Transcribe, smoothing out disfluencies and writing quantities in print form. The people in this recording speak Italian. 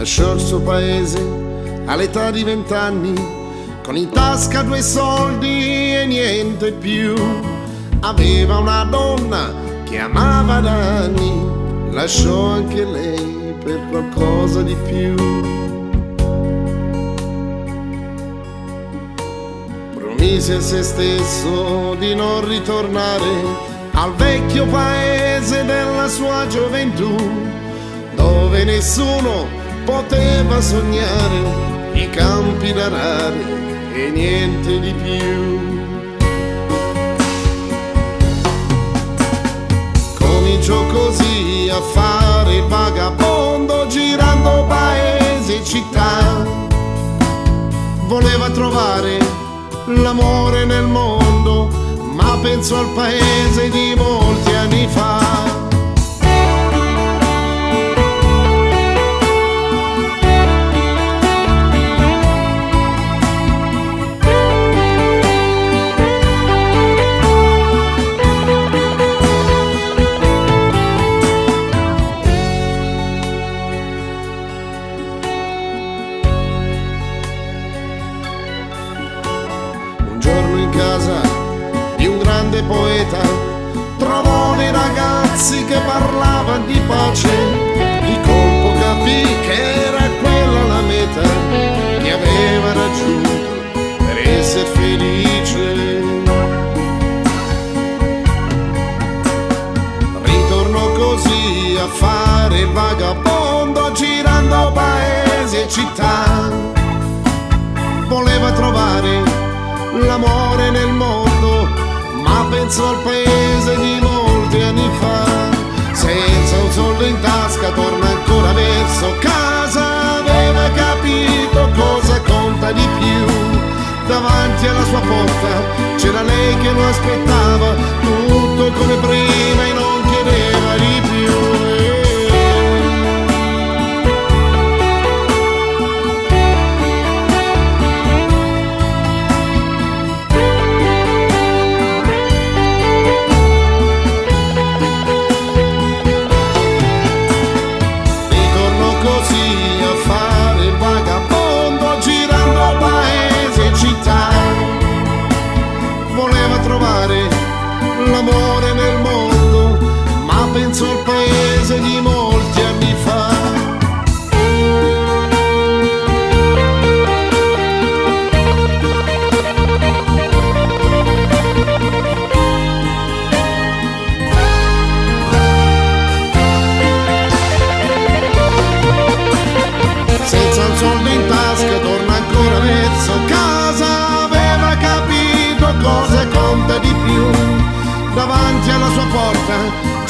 lasciò il suo paese all'età di 20 anni, con in tasca 2 soldi e niente più. Aveva una donna che amava da anni, lasciò anche lei per qualcosa di più. Promise a se stesso di non ritornare al vecchio paese della sua gioventù, dove nessuno poteva sognare i campi d'arare e niente di più. Cominciò così a fare il vagabondo, girando paesi e città. Voleva trovare l'amore nel mondo, ma pensò al paese di molti anni fa. Un giorno in casa di un grande poeta trovò dei ragazzi che parlavano di pace. Di colpo capì che era quella la meta che aveva raggiunto per essere felice. Ritornò così a fare il vagabondo, girando paesi e città. Voleva trovare l'amore nel mondo, ma pensò al paese di molti anni fa. Senza un soldo in tasca torna ancora verso casa. Aveva capito cosa conta di più. Davanti alla sua porta c'era lei che lo aspettava, tutto come prima e non chiedeva di più. L'amore nel mondo, ma penso al paese di molti anni fa. Senza un soldo in tasca torna ancora verso casa. Aveva capito cosa conta di più. Davanti alla sua porta